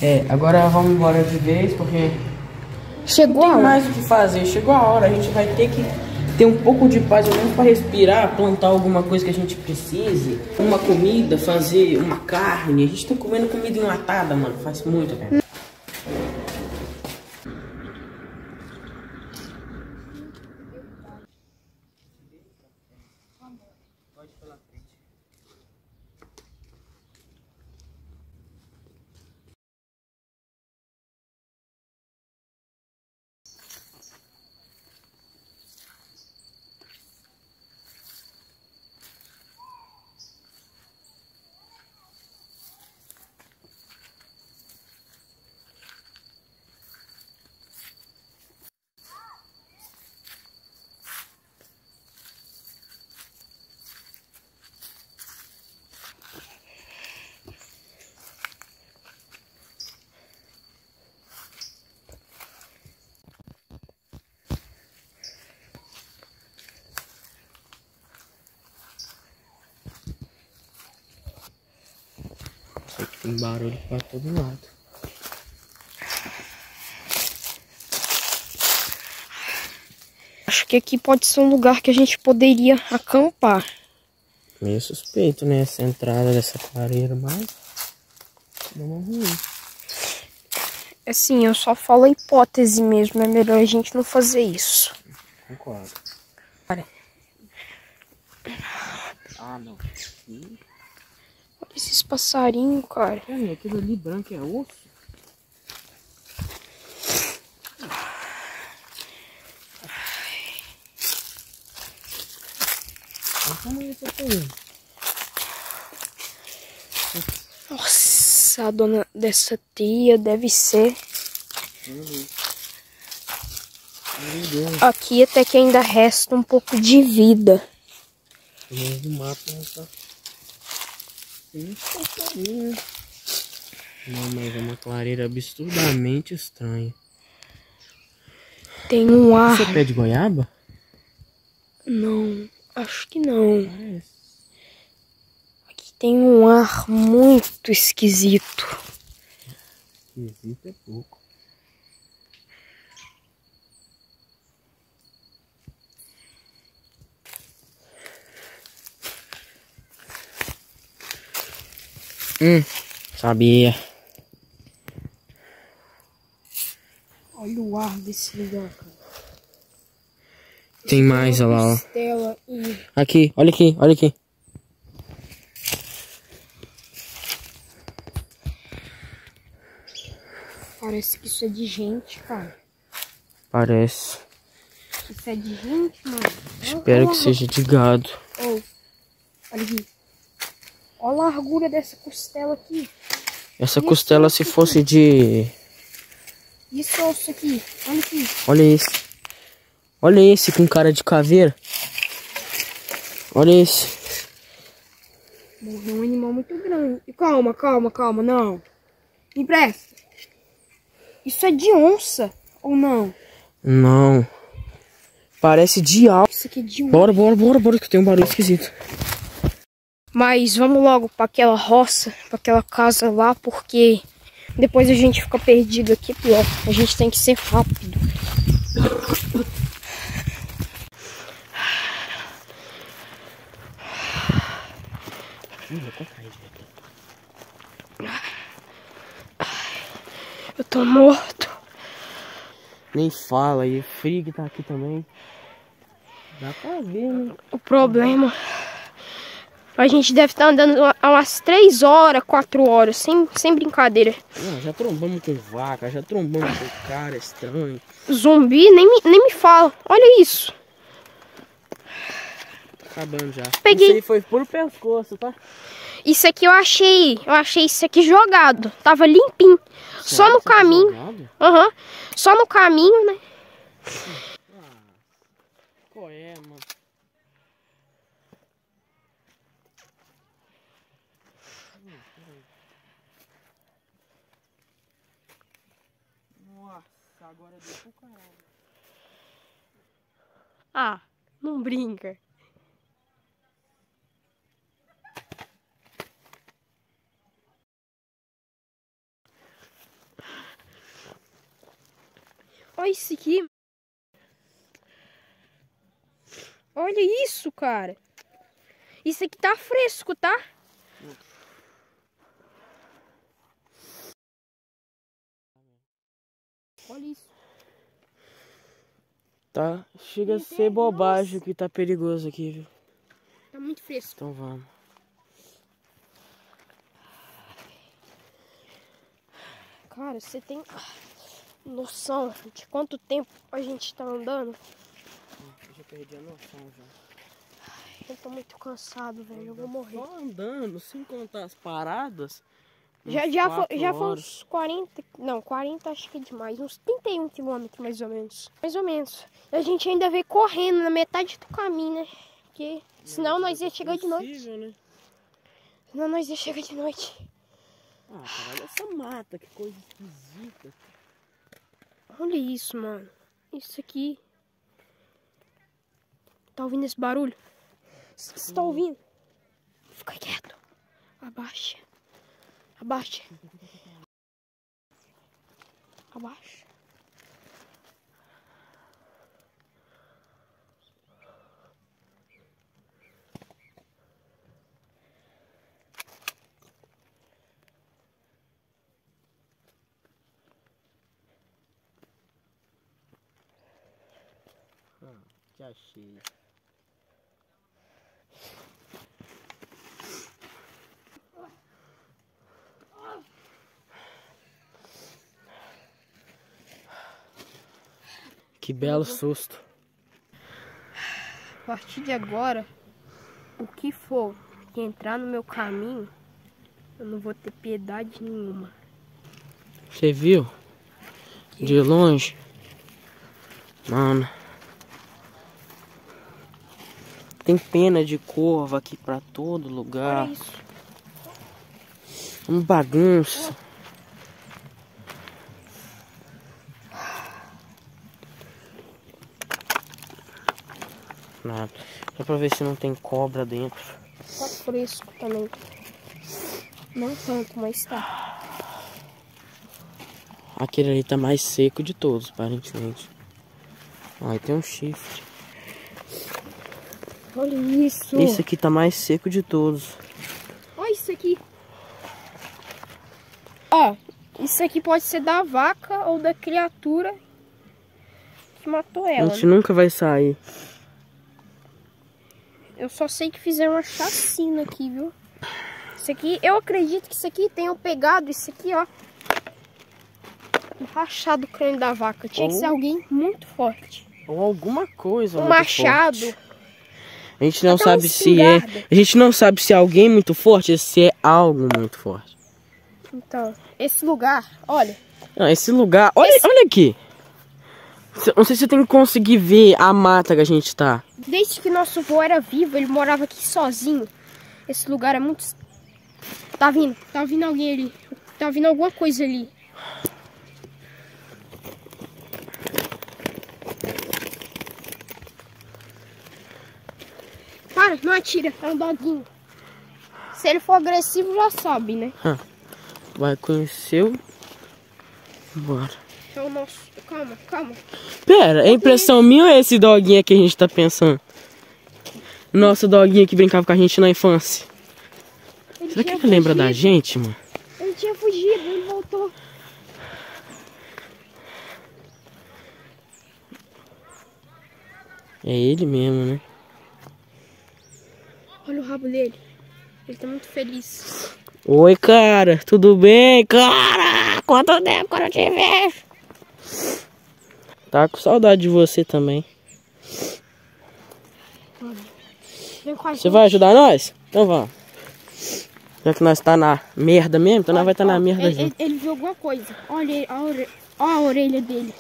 Agora vamos embora de vez, porque chegou não a tem hora. mais o que fazer. Chegou a hora, a gente vai ter que ter um pouco de paz, ao menos para respirar, plantar alguma coisa que a gente precise, uma comida, fazer uma carne. A gente tá comendo comida enlatada, mano, faz muito tempo. Pode ir pela frente. Sei que tem barulho pra todo lado. Acho que aqui pode ser um lugar que a gente poderia acampar. Meio suspeito, né? Essa entrada dessa clareira, mas não é ruim. Assim, eu só falo a hipótese mesmo. É melhor a gente não fazer isso. Concordo. Olha Não. esses passarinhos, cara. Aquilo ali branco é osso? Como é isso aqui? Nossa, a dona dessa tia deve ser. Aqui até que ainda resta um pouco de vida. No mapa não tá. Não, mas é uma clareira absurdamente estranha. Tem um ar. Isso é pé de goiaba? Não, acho que não. Parece. Aqui tem um ar muito esquisito. Esquisito é pouco. Sabia. Olha o ar desse lugar, cara. Tem mais, olha lá, ó. Costela e... Aqui, olha aqui, olha aqui. Parece que isso é de gente, cara. Parece. Isso é de gente, mano. Espero que seja de gado. Oh, olha aqui. Olha a largura dessa costela aqui. Essa costela, se fosse de... Isso, osso aqui. Olha aqui. Olha esse. Olha esse com cara de caveira. Olha esse. Morreu um animal muito grande. Calma, calma, calma. Não. Me empresta. Isso é de onça ou não? Não. Parece de alce. Isso aqui é de onça. Bora, bora, bora, bora, que tem um barulho esquisito. Mas vamos logo para aquela roça, para aquela casa lá, porque depois a gente fica perdido aqui, pior. A gente tem que ser rápido. Eu tô morto. Nem fala, e frio que tá aqui também. Dá pra ver, né? O problema... A gente deve estar andando há umas 3 horas, 4 horas, sem brincadeira. Não, já trombamos com vaca, já trombamos com cara estranho. Zumbi nem me fala. Olha isso. Tá acabando já. Peguei. Isso aí foi puro pescoço, tá? Isso aqui eu achei isso aqui jogado. Tava limpinho. Só no caminho. Aham. Só no caminho, né? Qual é, mano? Nossa, agora deu pro caralho. Ah, não brinca. Olha isso aqui. Olha isso, cara. Isso aqui tá fresco, tá? Olha isso. Tá, chega a ser bobagem que tá perigoso aqui, viu? Tá muito fresco. Então vamos. Cara, você tem noção de quanto tempo a gente tá andando? Eu já perdi a noção já. Eu tô muito cansado, velho. Eu vou morrer. Só andando, sem contar as paradas. Já foi horas. uns 40, não, 40 acho que é demais, uns 31 quilômetros mais ou menos. Mais ou menos. E a gente ainda veio correndo na metade do caminho, né? Porque senão nós ia chegar de noite. Né? Senão nós ia chegar de noite. Ah, cara, olha essa mata, que coisa esquisita. Olha isso, mano. Isso aqui. Tá ouvindo esse barulho? Você tá ouvindo? Fica quieto. Abaixa. Abaixa. Abaixa. Já achei. Que belo susto. A partir de agora, o que for que entrar no meu caminho, eu não vou ter piedade nenhuma. Você viu? De longe? Mano. Tem pena de corva aqui pra todo lugar. Olha isso. Uma bagunça. Nada. Só pra ver se não tem cobra dentro. Tá fresco também. Não tanto, mas tá. Aquele ali tá mais seco de todos, aparentemente. Aí tem um chifre. Olha isso. Esse aqui tá mais seco de todos. Olha isso aqui. Ó, isso aqui pode ser da vaca ou da criatura que matou A ela. gente Né? nunca vai sair. Eu só sei que fizeram uma chacina aqui, viu? Isso aqui, eu acredito que isso aqui tenham pegado isso aqui, ó. Rachado o crânio da vaca. Tinha que ser alguém muito forte. Ou alguma coisa. Um muito machado. forte. A gente não Até sabe uma se é. espingarda. A gente não sabe se é alguém muito forte ou se é algo muito forte. Então, esse lugar, olha. Não, esse lugar. Olha aqui. Não sei se você tem que conseguir ver a mata que a gente tá. Desde que nosso avô era vivo, ele morava aqui sozinho. Esse lugar é muito... Tá vindo alguém ali. Tá vindo alguma coisa ali. Para, não atira, é um doguinho. Se ele for agressivo, já sabe, né? Vai conhecer o... Bora. É o nosso... Calma. Pera, é impressão minha ou é esse doguinho que a gente tá pensando? Nosso doguinho que brincava com a gente na infância. Será que ele lembra da gente, mano? Ele tinha fugido, ele voltou. É ele mesmo, né? Olha o rabo dele. Ele tá muito feliz. Oi, cara. Tudo bem? Cara, quanto tempo que eu não te vejo? Tá com saudade de você também. Vem com a Você gente. vai ajudar nós? Então vamos. Já que nós tá na merda mesmo, então nós vai estar na merda junto. Ele viu alguma coisa. Olha a orelha dele.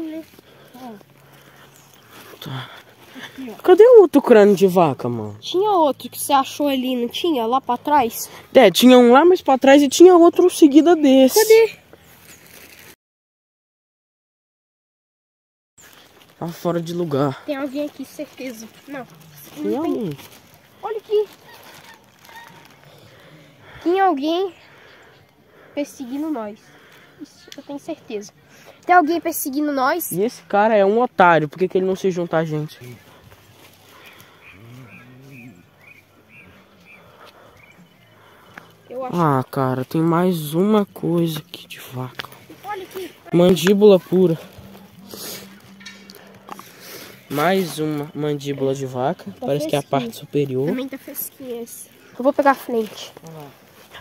Tá. Cadê o outro crânio de vaca, mano? Tinha outro que você achou ali, não tinha? Lá pra trás? É, tinha um lá mais pra trás e tinha outro seguida desse. Cadê? Tá fora de lugar. Tem alguém aqui, certeza. Não. Tem alguém. Olha aqui. Tem alguém perseguindo nós. Isso eu tenho certeza. Tem alguém perseguindo nós. E esse cara é um otário. Por que ele não se junta a gente? Eu acho. Ah, cara, tem mais uma coisa aqui de vaca. Olha aqui. Mandíbula pura. Mais uma mandíbula de vaca. Tá Parece que é a fresquinho. parte superior. Também tá fresquinho esse. Eu vou pegar a frente. Olha lá.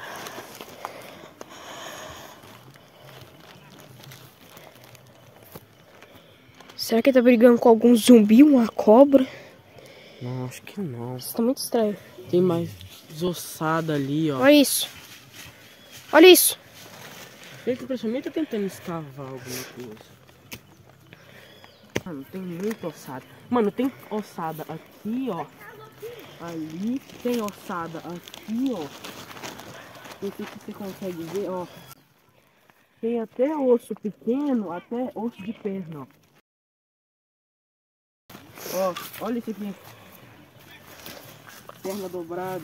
Será que ele tá brigando com algum zumbi, uma cobra? Não, acho que não. Isso tá muito estranho. Tem mais ossada ali, ó. Olha isso. Olha isso. Ele principalmente tá tentando escavar alguma coisa. Mano, tem muita ossada. Mano, tem ossada aqui, ó. Ali tem ossada aqui, ó. Não sei se você consegue ver, ó. Tem até osso pequeno, até osso de perna, ó. Ó, olha isso aqui. Perna dobrada.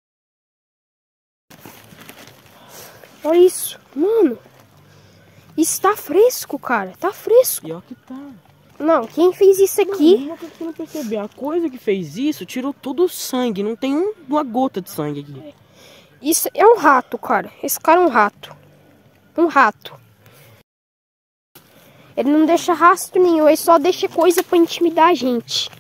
Olha isso. Mano. Isso tá fresco, cara. Tá fresco. Pior que tá. Não, quem fez isso aqui? Uma coisa que eu não percebi. A coisa que fez isso tirou todo o sangue. Não tem uma gota de sangue aqui. Isso é um rato, cara. Esse cara é um rato. Um rato. Ele não deixa rastro nenhum. Ele só deixa coisa pra intimidar a gente.